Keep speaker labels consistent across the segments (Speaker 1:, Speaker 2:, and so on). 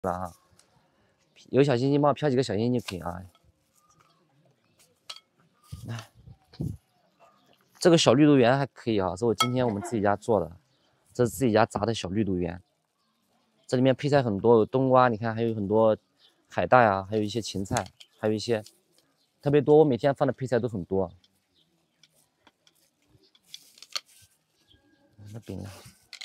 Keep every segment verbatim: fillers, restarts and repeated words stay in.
Speaker 1: 了啊，有小心心帮我飘几个小心心就可以啊。来，这个小绿豆圆还可以啊，是我今天我们自己家做的，这是自己家炸的小绿豆圆。这里面配菜很多，有冬瓜，你看还有很多海带啊，还有一些芹菜，还有一些特别多。我每天放的配菜都很多。那饼呢？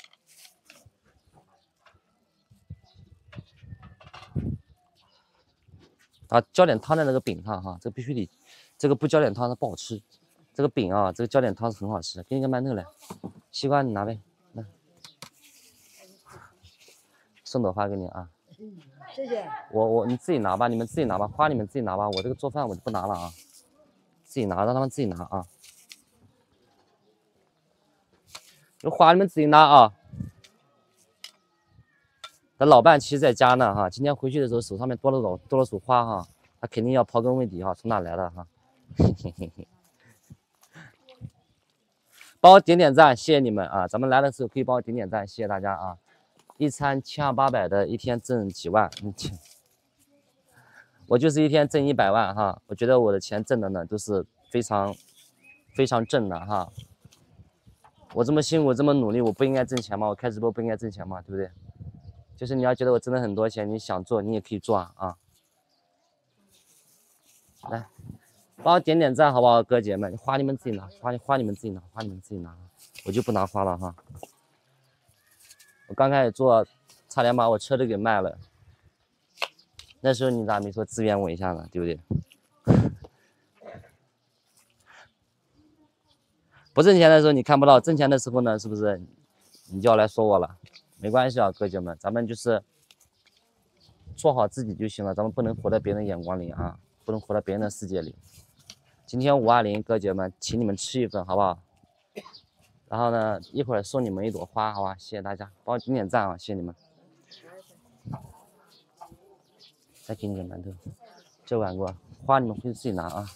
Speaker 1: 啊，浇点汤在那个饼上哈，这必须得，这个不浇点汤它不好吃。这个饼啊，这个浇点汤是很好吃的。给你个馒头来，西瓜你拿呗，来，送朵花给你啊。
Speaker 2: 谢谢。
Speaker 1: 我我你自己拿吧，你们自己拿吧，花你们自己拿吧，我这个做饭我就不拿了啊，自己拿，让他们自己拿啊。这花你们自己拿啊。那老伴其实在家呢哈，今天回去的时候手上面多了朵多了束花哈，他肯定要刨根问底哈，从哪来的哈？嘿嘿嘿嘿。帮我点点赞，谢谢你们啊！咱们来的时候可以帮我点点赞，谢谢大家啊！一餐七二八百的，一天挣几万，嗯，我就是一天挣一百万哈！我觉得我的钱挣的呢都是非常非常正的哈。我这么辛苦这么努力，我不应该挣钱吗？我开直播不应该挣钱吗？对不对？就是你要觉得我挣了很多钱，你想做你也可以做啊啊！来，帮我点点赞好不好，哥姐们？花你们自己拿，花花你们自己拿，花你们自己拿，我就不拿花了哈。我刚开始做，差点把我车都给卖了。那时候你咋没说支援我一下呢？对不对？不挣钱的时候你看不到，挣钱的时候呢，是不是你就要来说我了？没关系啊，哥姐们，咱们就是做好自己就行了，咱们不能活在别人的眼光里啊，不能活在别人的世界里。今天五二零，哥姐们，请你们吃一份好不好？然后呢，一会儿送你们一朵花，好吧？谢谢大家，帮我点点赞啊，谢谢你们。再给你个馒头，这碗给我，花你们回去自己拿啊。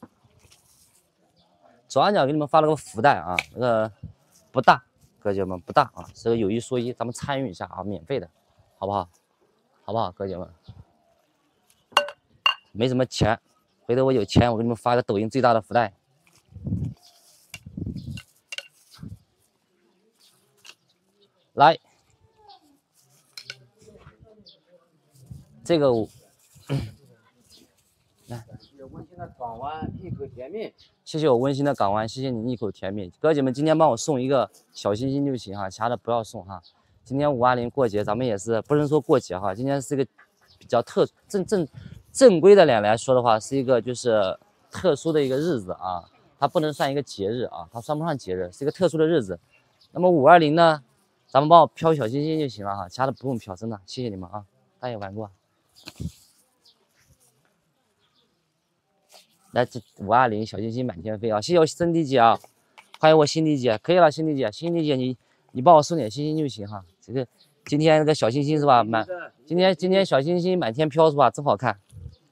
Speaker 1: 左上角给你们发了个福袋啊，那个不大，哥姐们不大啊，这个有一说一，咱们参与一下啊，免费的，好不好？好不好，哥姐们？没什么钱，回头我有钱，我给你们发个抖音最大的福袋。来，这个我来。
Speaker 3: 温馨的港湾，一口甜蜜。
Speaker 1: 谢谢我温馨的港湾，谢谢你一口甜蜜。哥姐们，今天帮我送一个小心心就行哈，其他的不要送哈。今天五二零过节，咱们也是不能说过节哈，今天是一个比较特正正正规的点来说的话，是一个就是特殊的一个日子啊，它不能算一个节日啊，它算不上节日，是一个特殊的日子。那么五二零呢，咱们帮我飘小心心就行了哈，其他的不用飘，真的，谢谢你们啊，大家玩过。来，这五二零小心心满天飞啊！谢谢我森迪姐啊，欢迎我辛迪姐，可以了，辛迪姐，辛迪姐你你帮我送点星星就行哈。这个今天那个小星星是吧？满今天今天小星星满天飘是吧？真好看。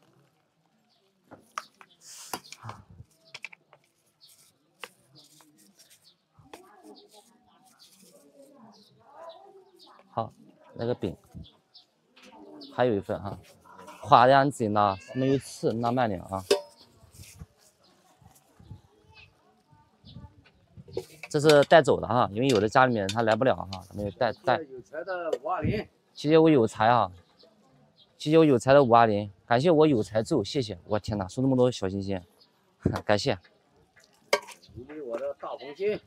Speaker 1: 好，那个饼还有一份哈，花样你自己拿，没有刺，拿慢点啊。这是带走的哈，因为有的家里面他来不了哈，咱们就带带。
Speaker 3: 有才的五二零，
Speaker 1: 谢谢我有才啊，谢谢我有才的五二零，感谢我有才咒，谢谢，我天哪，送那么多小心心，感谢。
Speaker 3: 你给我的大红心。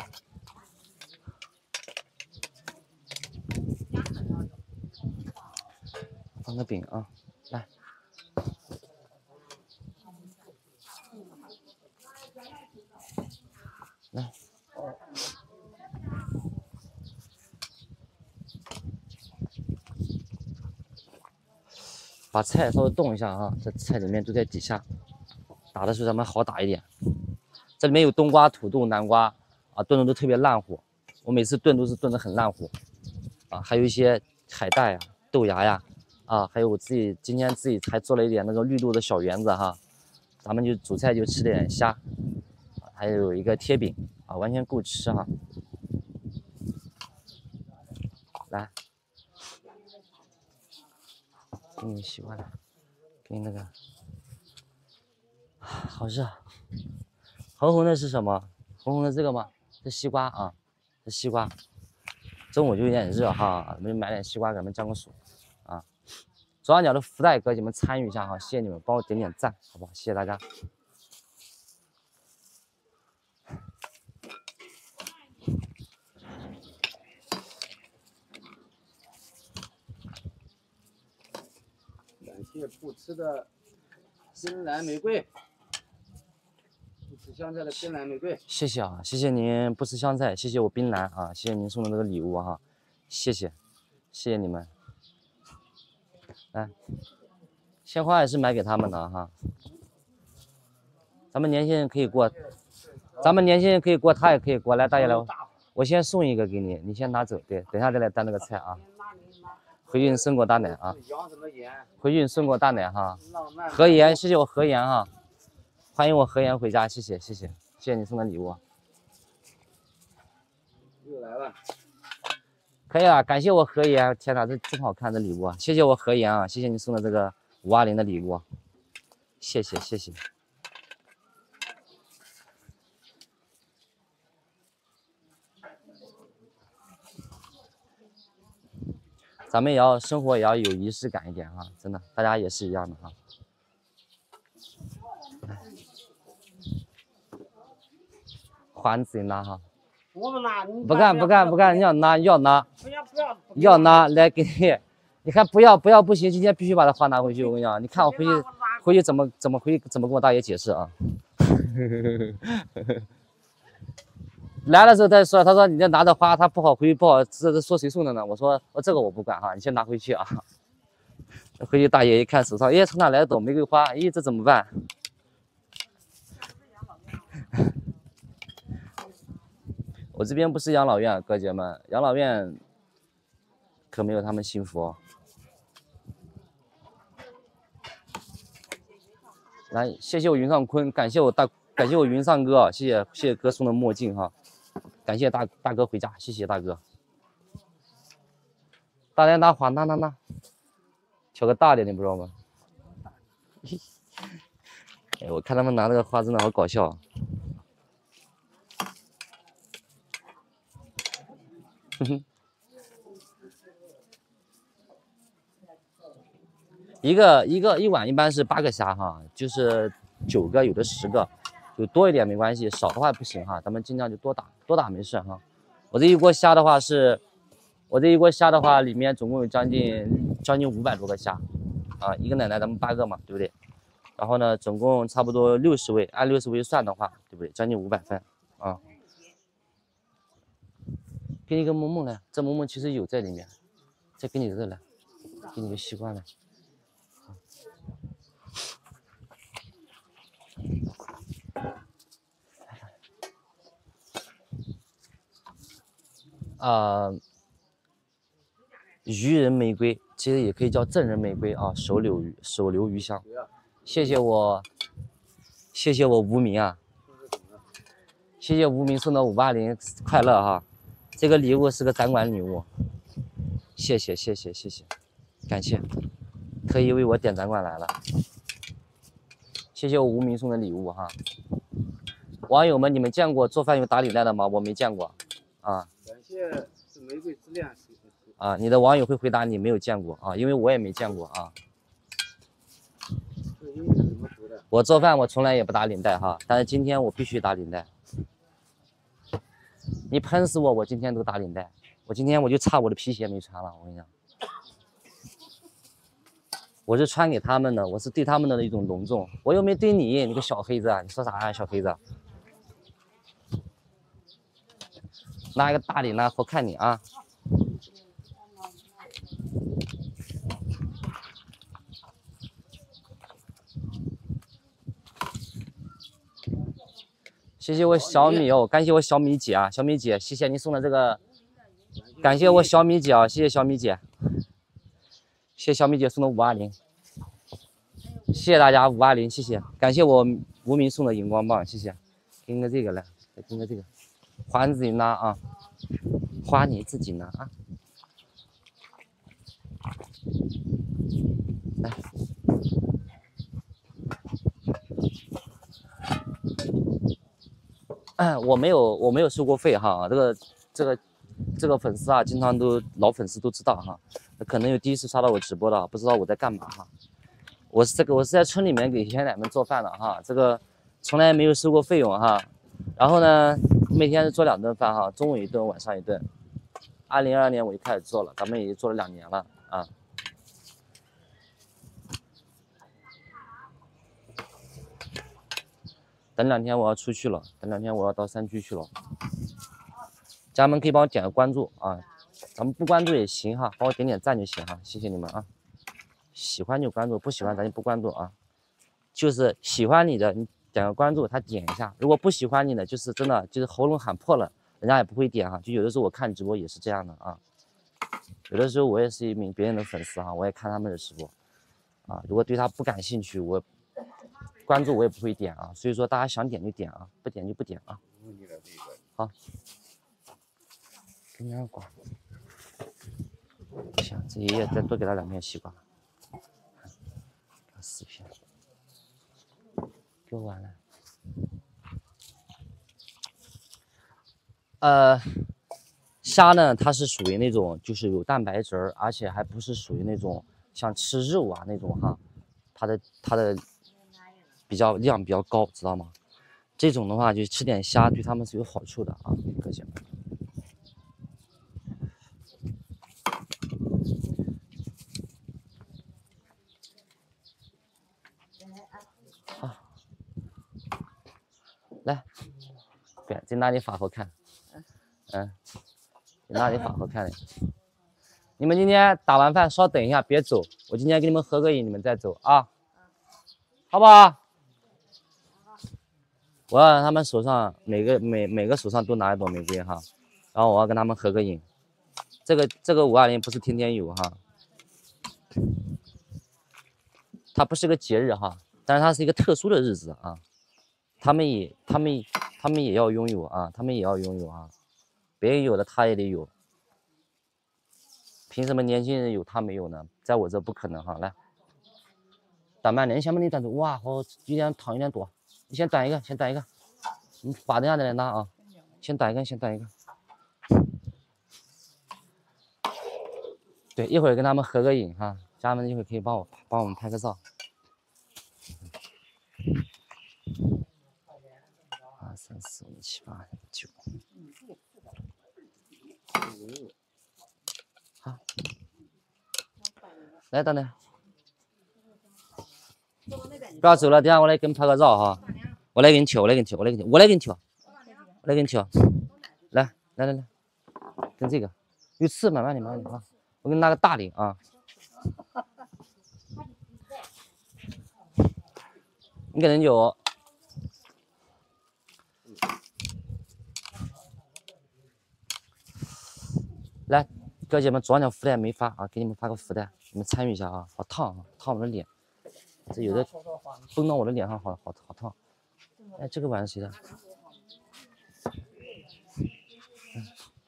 Speaker 1: 放个饼啊，来。来。把菜稍微动一下啊，这菜里面都在底下，打的时候咱们好打一点。这里面有冬瓜、土豆、南瓜啊，炖的都特别烂糊，我每次炖都是炖的很烂糊啊，还有一些海带呀、豆芽呀，啊，还有我自己今天自己还做了一点那个绿豆的小圆子哈，咱们就煮菜就吃点虾，还有一个贴饼啊，完全够吃哈。来。 给你洗过来，给你那个，好热。红红的是什么？红红的这个吗？是西瓜啊，是西瓜。中午就有点热哈，我们买点西瓜给他们降个暑啊。左上角的福袋，哥姐们参与一下哈，谢谢你们，帮我点点赞，好不好？谢谢大家。
Speaker 3: 感谢不吃的深蓝玫瑰，不吃香菜的深蓝玫瑰。
Speaker 1: 谢谢啊，谢谢您不吃香菜，谢谢我冰蓝啊，谢谢您送的这个礼物哈，谢谢，谢谢你们。来，鲜花也是买给他们的哈。咱们年轻人可以过，咱们年轻人可以过，他也可以过来，大爷来，我先送一个给你，你先拿走，对，等一下再来担那个菜啊。回运生果大奶啊，回运生果大奶哈，何言，谢谢我何言哈，欢迎我何言回家，谢谢谢谢谢谢你送的礼物，
Speaker 3: 又来了，
Speaker 1: 可以了，感谢我何言，天哪，这真好看的礼物啊，谢谢我何言啊，谢谢你送的这个五二零的礼物，谢谢谢谢。咱们也要生活也要有仪式感一点哈，真的，大家也是一样的哈。还自己拿哈。
Speaker 2: 我们拿，
Speaker 1: 不干不干不干，你要拿要拿，
Speaker 2: 不要不要
Speaker 1: 要拿来给你。你看不要不要不行，今天必须把这花拿回去。我跟你讲，你看我回去回去怎么怎么回去怎么跟我大爷解释啊？来的时候他说，他说你这拿着花，他不好回去不好，这这说谁送的呢？我说我这个我不管哈，你先拿回去啊。回去大爷一看手上，哎，从哪来的朵玫瑰花？咦，这怎么办？我这边不是养老院，哥姐们，养老院可没有他们幸福哦。来，谢谢我云上坤，感谢我大，感谢我云上哥，谢谢谢谢哥送的墨镜哈。感谢大大哥回家，谢谢大哥。大家拿花，拿拿拿，挑个大点的，你不知道吗？哎，我看他们拿那个花真的好搞笑。哼哼。一个一个一碗一般是八个虾哈，就是九个，有的十个。有多一点没关系，少的话不行哈，咱们尽量就多打，多打没事哈。我这一锅虾的话是，我这一锅虾的话里面总共有将近将近五百多个虾，啊，一个奶奶咱们八个嘛，对不对？然后呢，总共差不多六十位，按六十位算的话，对不对？将近五百份啊。给你个萌萌来，这萌萌其实有在里面，再给你这个来，给你个西瓜来。啊、呃，渔人玫瑰其实也可以叫赠人玫瑰啊，手留余手留余香。谢谢我，谢谢我无名啊，谢谢无名送的五八零快乐哈，这个礼物是个展馆礼物，谢谢谢谢谢谢，感谢，特意为我点展馆来了，谢谢我无名送的礼物哈。网友们，你们见过做饭有打领带的吗？我没见过啊。
Speaker 3: 感谢是玫瑰之恋。
Speaker 1: 啊，你的网友会回答你没有见过啊，因为我也没见过啊。
Speaker 3: 这英语怎么读的？
Speaker 1: 我做饭我从来也不打领带哈，但是今天我必须打领带。你喷死我，我今天都打领带。我今天我就差我的皮鞋没穿了，我跟你讲。我是穿给他们的，我是对他们的一种隆重，我又没对你，你个小黑子啊，你说啥呀，小黑子？拿一个大领带，好看你啊！谢谢我小米哦，感谢我小米姐啊，小米姐，谢谢你送的这个，感谢我小米姐啊，谢谢小米姐，谢谢小米姐送的五二零，谢谢大家五二零，谢谢，感谢我无名送的荧光棒，谢谢，给你个这个来，再给你个这个，花你自己拿啊，花你自己拿啊。 我没有我没有收过费哈，这个这个这个粉丝啊，经常都老粉丝都知道哈，可能有第一次刷到我直播的，不知道我在干嘛哈。我是这个我是在村里面给爷爷奶奶们做饭的哈，这个从来没有收过费用哈。然后呢，每天是做两顿饭哈，中午一顿，晚上一顿。二零二二年我就开始做了，咱们已经做了两年了啊。等两天我要出去了，等两天我要到山区去了。家人们可以帮我点个关注啊，咱们不关注也行哈，帮我点点赞就行哈，谢谢你们啊。喜欢就关注，不喜欢咱就不关注啊。就是喜欢你的，你点个关注，他点一下；如果不喜欢你的，就是真的就是喉咙喊破了，人家也不会点哈。就有的时候我看直播也是这样的啊，有的时候我也是一名别人的粉丝哈，我也看他们的直播啊。如果对他不感兴趣，我关注我也不会点啊。所以说大家想点就点啊，不点就不点啊。好，给你两瓜。行，这爷爷再多给他两片西瓜。四片，给我完了。呃，虾呢，它是属于那种就是有蛋白质，而且还不是属于那种像吃肉啊那种哈，它的它的比较量比较高，知道吗？这种的话就吃点虾对他们是有好处的啊，哥姐们。好，来，对，再拿你法好看，嗯，拿你法好看的。你们今天打完饭稍等一下，别走，我今天给你们合个影，你们再走啊，好不好？我要让他们手上每个每每个手上都拿一朵玫瑰哈，然后我要跟他们合个影。这个这个五二零不是天天有哈，它不是个节日哈，但是它是一个特殊的日子啊。他们也他们他们也要拥有啊，他们也要拥有啊，别人有的他也得有。凭什么年轻人有他没有呢？在我这不可能哈。来，短慢点，你先把你短走。哇，好，有点糖有点多，你先短一个，先短一个。你把等下再来拿啊，先短一个，先短一个。对，一会儿跟他们合个影哈，家人们一会儿可以帮我帮我们拍个照。二三四五七八九。好，来，等等，不要走了，等下我来给你拍个照哈。我来给你挑，我来给你挑，我来给你，我来给你挑，我来给你挑。来来来来，跟这个有刺，慢慢的，慢慢的啊。我给你拿个大领啊。你给人有。来，哥姐们，左上角福袋没发啊，给你们发个福袋，你们参与一下啊。好烫啊，烫我的脸，这有的崩到我的脸上，好好好烫。哎，这个碗是谁的？嗯、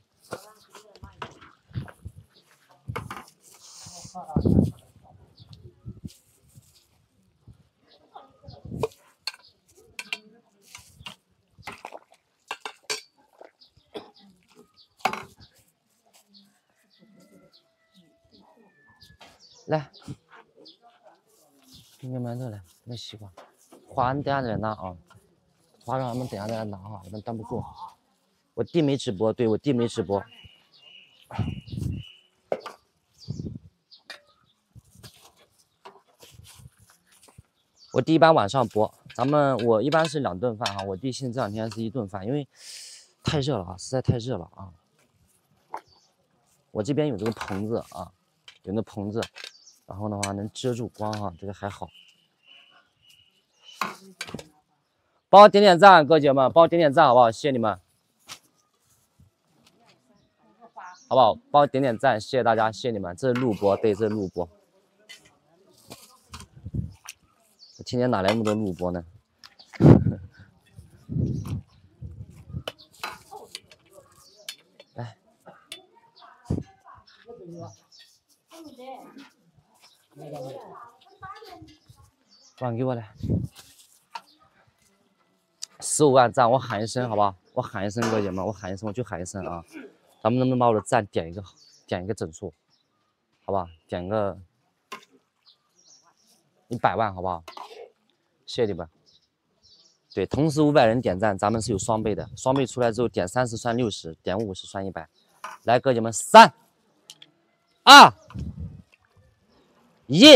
Speaker 1: 来，给你馒头来，那西瓜，花你等下再来拿啊，花让他们等下再来拿啊，他们担不住。我弟没直播，对我弟没直播。我弟一般晚上播，咱们我一般是两顿饭哈，我弟现在这两天是一顿饭，因为太热了啊，实在太热了啊。我这边有这个棚子啊，有那棚子，然后的话能遮住光哈，这个还好。帮我点点赞，哥姐们，帮我点点赞好不好？谢谢你们，好不好？帮我点点赞，谢谢大家，谢谢你们。这是录播，对，这是录播。我今天哪来那么多录播呢？来，碗给我来，十五万赞，我喊一声好不好？ 我喊一声哥姐们，我喊一声我就喊一声啊！咱们能不能把我的赞点一个点一个整数，好不好？点个一百万，好不好？谢谢你们。对，同时五百人点赞，咱们是有双倍的，双倍出来之后点三十算六十，点五十算一百。来，哥姐们，三、二、一，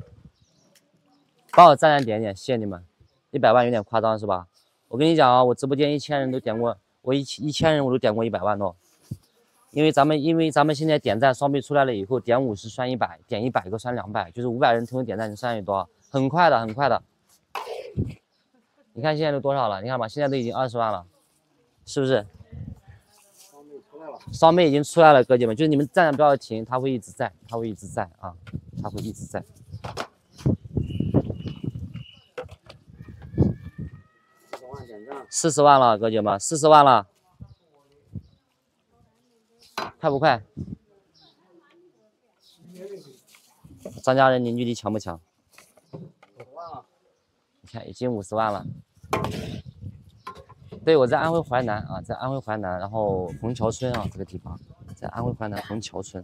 Speaker 1: 帮我赞赞点点，谢谢你们。一百万有点夸张是吧？我跟你讲啊，我直播间一千人都点过，我一一千人我都点过一百万哦。因为咱们因为咱们现在点赞双倍出来了以后，点五十算一百，点一百个算两百，就是五百人同时点赞，你算有多少？很快的，很快的。你看现在都多少了？你看吧，现在都已经二十万了，是不是？
Speaker 3: 双倍出来了，
Speaker 1: 双倍已经出来了，哥姐们，就是你们站着不要停，它会一直在，它会一直在啊，它会一直在。
Speaker 3: 四十万点赞，
Speaker 1: 四十万了，哥姐们，四十万了，快不快？张家人凝聚力强不强？
Speaker 3: 五十万了，
Speaker 1: 你看已经五十万了。对，我在安徽淮南啊，在安徽淮南，然后虹桥村啊这个地方，在安徽淮南虹桥村。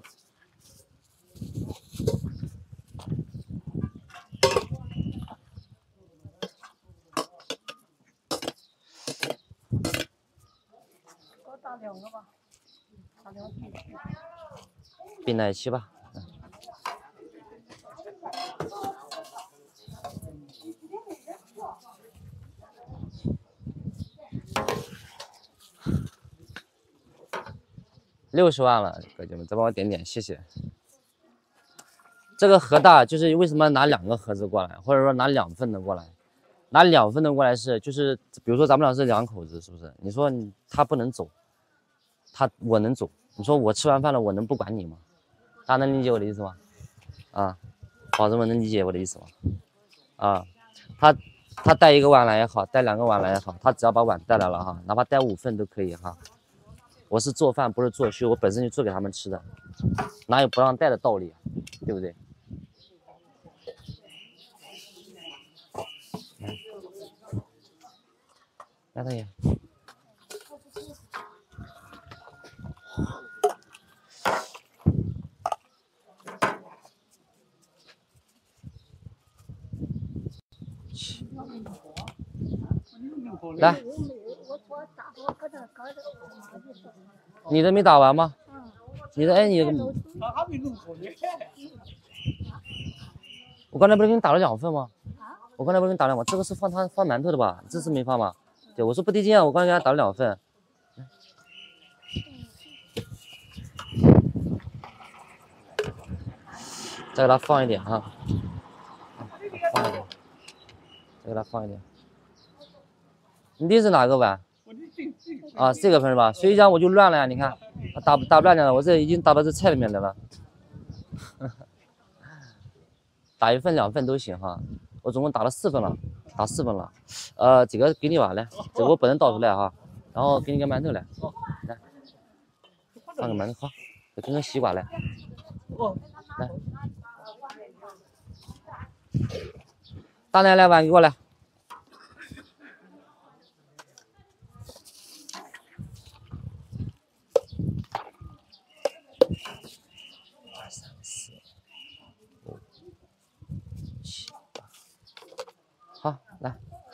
Speaker 2: 给我打两个吧，打两个。
Speaker 1: 并在一起吧。嗯六十万了，哥姐们，再帮我点点，谢谢。这个盒大，就是为什么拿两个盒子过来，或者说拿两份的过来？拿两份的过来是，就是比如说咱们俩是两口子，是不是？你说你他不能走，他我能走，你说我吃完饭了，我能不管你吗？大家能理解我的意思吗？啊，宝子们能理解我的意思吗？啊，他他带一个碗来也好，带两个碗来也好，他只要把碗带来了哈，哪怕带五份都可以哈。我是做饭不是做秀，我本身就做给他们吃的，哪有不让带的道理啊？对不对？来，大爷。来，你的没打完吗？你的哎，你的我刚才不是给你打了两份吗？我刚才不是给你打了两份，这个是放他放馒头的吧？这次没放吧？对，我说不对劲啊，我刚才给他打了两份。再给他放一点哈，放一点，再给他放一点。你这是哪个碗？啊，这个盆是吧？所以讲我就乱了呀，你看，打打不乱了，我这已经打到这菜里面来了。打一份两份都行哈，我总共打了四份了，打四份了。呃，这个给你吧，来，这个我不能倒出来哈，然后给你个馒头来，来，放个馒头，好，再跟个西瓜来，来，大奶奶碗给我来。二三四五七八，好，来，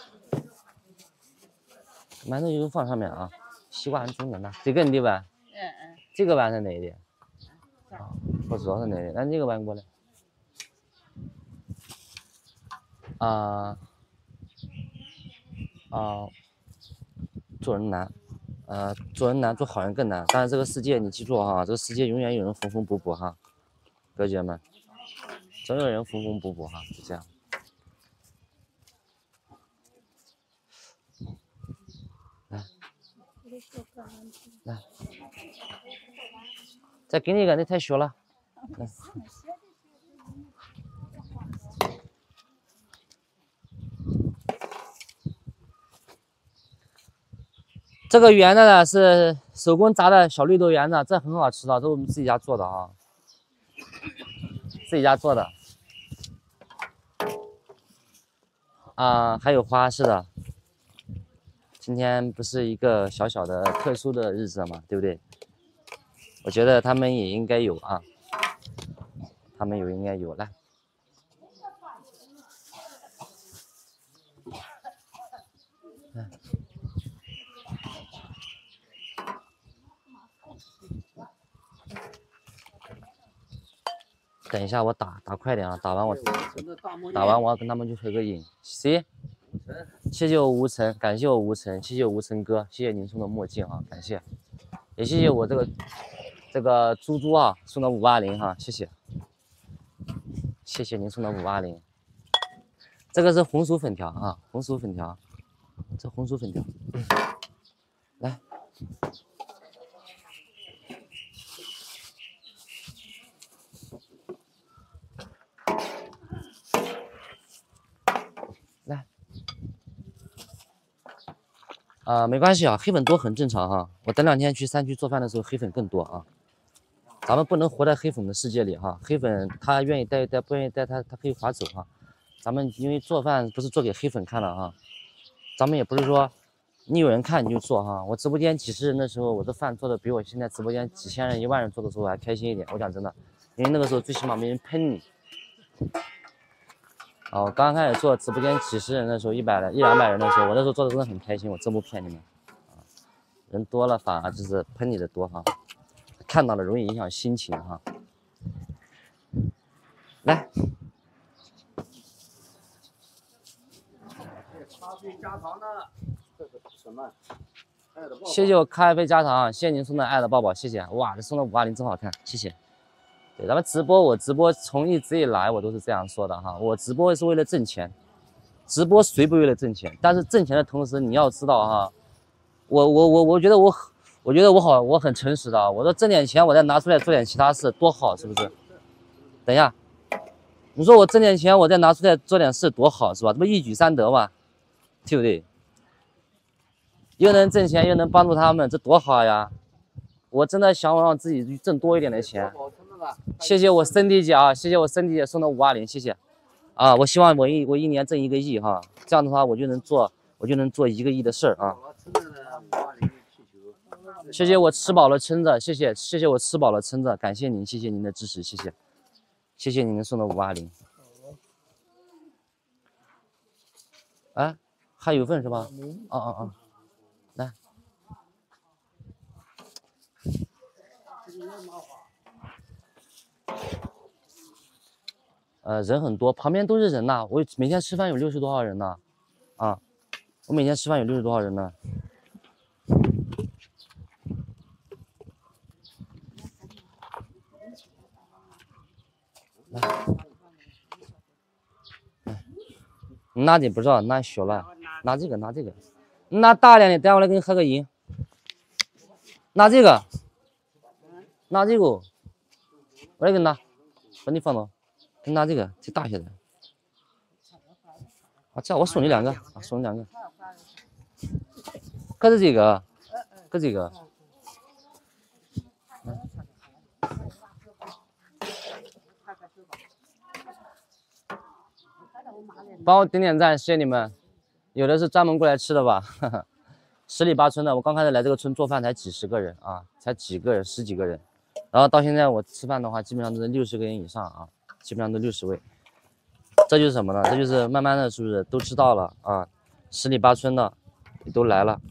Speaker 1: 馒头就放上面啊，西瓜中间的，这个你的碗，
Speaker 2: 嗯嗯，
Speaker 1: 这个碗是哪一的？啊，我知道是哪一的，那这个碗过来。啊啊，做人难，呃，做人难，做好人更难。但是这个世界，你记住哈，这个世界永远有人缝缝补补哈，哥姐们，总有人缝缝补补哈，就这样。来，来，再给你一个，那太小了。来这个圆的呢是手工炸的小绿豆圆子，这很好吃的，这是我们自己家做的啊，自己家做的。啊，还有花，是的， 今天不是一个小小的特殊的日子嘛，对不对？我觉得他们也应该有啊，他们有应该有来。来等一下，我打打快点啊！打完我打完我要跟他们去合个影。谁？谢谢我吴晨，感谢我吴晨，谢谢我吴晨哥，谢谢您送的墨镜啊，感谢，也谢谢我这个这个猪猪啊送的五八零哈，谢谢，谢谢您送的五八零。这个是红薯粉条啊，红薯粉条，这红薯粉条，嗯、来。来，啊、呃，没关系啊，黑粉多很正常哈、啊。我等两天去山区做饭的时候，黑粉更多啊。咱们不能活在黑粉的世界里哈、啊，黑粉他愿意带带，不愿意带他他可以划走哈、啊。咱们因为做饭不是做给黑粉看的哈，咱们也不是说你有人看你就做哈。我直播间几十人的时候，我的饭做的比我现在直播间几千人、一万人做的时候还开心一点。我讲真的，因为那个时候最起码没人喷你。啊，我刚开始做直播间几十人的时候，一百人、一两百人的时候，我那时候做的真的很开心，我真不骗你们。啊，人多了反而就是喷你的多哈，看到了容易影响心情哈。来，
Speaker 3: 咖啡加糖呢？这个是什么？爱的抱抱。
Speaker 1: 谢谢我咖啡加糖，谢谢您送的爱的抱抱，谢谢。哇，这送的五八零真好看，谢谢。对，咱们直播，我直播从一直以来我都是这样说的哈，我直播是为了挣钱，直播谁不为了挣钱？但是挣钱的同时，你要知道哈，我我我我觉得我我觉得我好，我很诚实的，我说挣点钱，我再拿出来做点其他事，多好，是不是？等一下，你说我挣点钱，我再拿出来做点事，多好，是吧？这不一举三得嘛，对不对？又能挣钱，又能帮助他们，这多好呀！我真的想让自己挣多一点的钱。谢谢我森迪姐啊，谢谢我森迪姐送的五八零，谢谢。啊，我希望我一我一年挣一个亿哈，这样的话我就能做我就能做一个亿的事儿啊。谢谢我吃饱了撑着，谢谢谢谢我吃饱了撑着，感谢您，谢谢您的支持，谢谢谢谢您送的五八零。哎，还有份是吧？啊啊啊，来。呃，人很多，旁边都是人呐。我每天吃饭有六十多号人呢，啊，我每天吃饭有六十多号人呢。来，来，拿的不知道，拿小了，拿这个，拿这个，拿大点的，等下我来给你合个影。拿这个，拿这个，我来给你拿，把你放到。给你拿这个，这大些的。啊，这样我送你两个，啊，送你两个。可是这个，可这个。嗯、帮我点点赞，谢谢你们。有的是专门过来吃的吧，哈哈。十里八村的，我刚开始来这个村做饭才几十个人啊，才几个人，十几个人。然后到现在我吃饭的话，基本上都是六十个人以上啊。基本上都六十位，这就是什么呢？这就是慢慢的，是不是都知道了啊？十里八村的也都来了。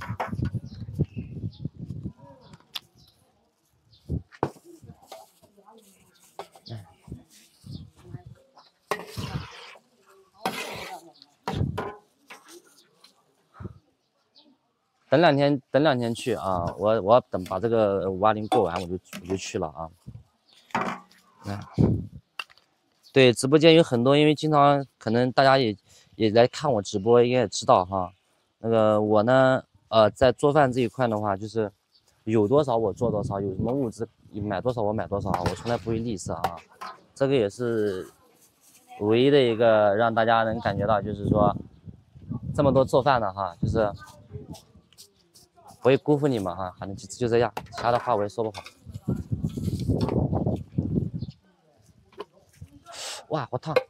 Speaker 1: 等两天，等两天去啊！我我要等把这个五八零过完，我就我就去了啊。来。对，直播间有很多，因为经常可能大家也也来看我直播，应该也知道哈。那个我呢，呃，在做饭这一块的话，就是有多少我做多少，有什么物资买多少我买多少，我从来不会吝啬啊。这个也是唯一的一个让大家能感觉到，就是说这么多做饭的哈，就是不会辜负你们哈。反正就就这样，其他的话我也说不好。哇，好烫！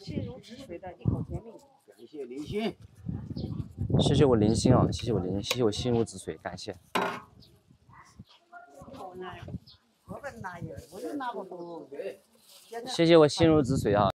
Speaker 2: 心如止水的一口甜蜜。
Speaker 3: 感谢林心。
Speaker 1: 谢谢我林心啊，谢谢我林心，谢谢我心如止水，感谢。
Speaker 2: 我那我本拿也，我就拿不动。
Speaker 1: 谢谢我心如止水啊。